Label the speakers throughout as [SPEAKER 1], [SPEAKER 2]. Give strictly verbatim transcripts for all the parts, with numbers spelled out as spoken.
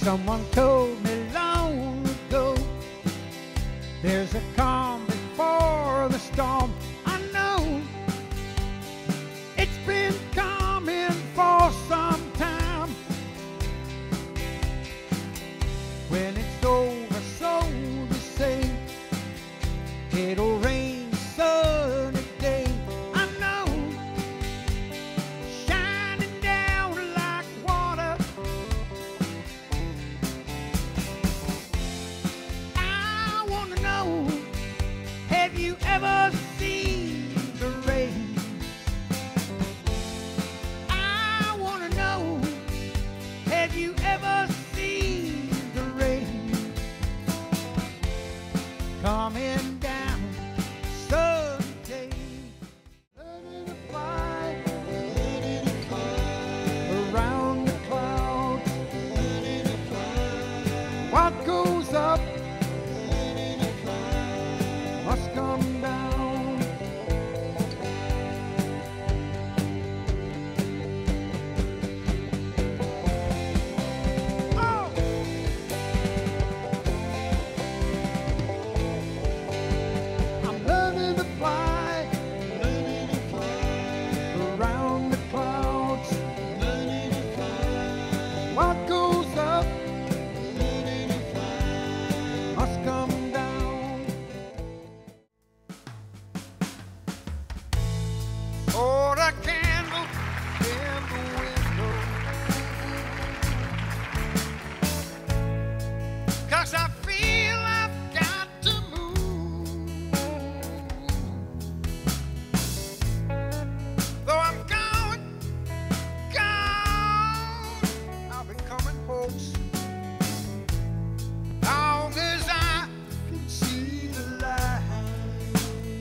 [SPEAKER 1] Someone told me long ago, there's a calm before the storm. I know it's been coming for some time. When it's over, so to say, it'll rain sunny day. I know, shining down like water. I want to know, have you ever seen the rain? I want to know, have you ever seen the rain coming down Sunday? Learning to fly, learning to fly around the clouds. Learning to fly. What goes up learning to fly must come down. Oh! I'm learning to fly, learning to fly around the clouds. Learning to fly. What goes up learning to fly must come down. Hold a candle in the window, 'cause I feel I've got to move. Though I'm gone, gone, I'll be coming home soon. Long as I can see the light.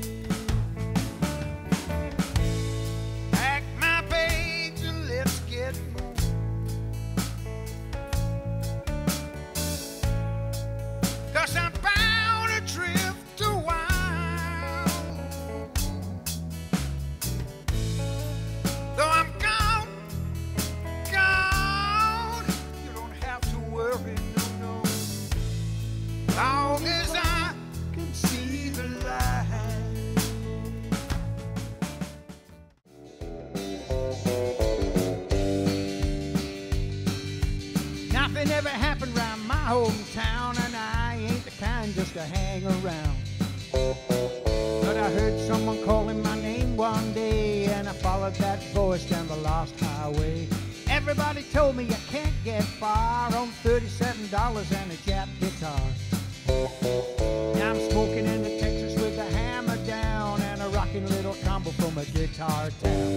[SPEAKER 1] Pack my bags and let's get moving. 'Cause I'm bound to drift a while. Though I'm gone, gone, you don't have to worry, no, no. Long as I can see the light. Nothing ever happened round my hometown, and I ain't the kind just to hang around. But I heard someone calling my name one day, and I followed that voice down the lost highway. Everybody told me you can't get far on thirty-seven dollars and a Jap guitar. Now I'm smoking in the Texas with the hammer down, and a rocking little combo from a guitar town.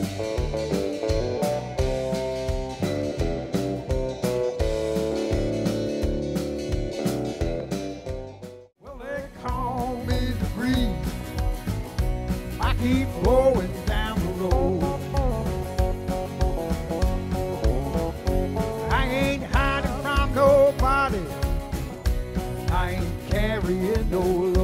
[SPEAKER 1] Well, they call me the breeze. I keep going down the road. I ain't hiding from nobody. I ain't carrying no